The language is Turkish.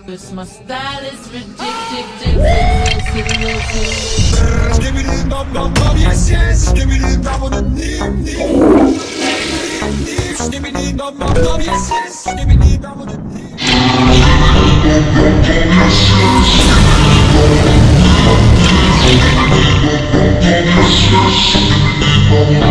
My style is ridiculous. Give me the bum bum bum, yes yes. Give me the bum bum nim nim. Give me the bum bum bum, yes yes. Give me the bum bum nim. Yes yes.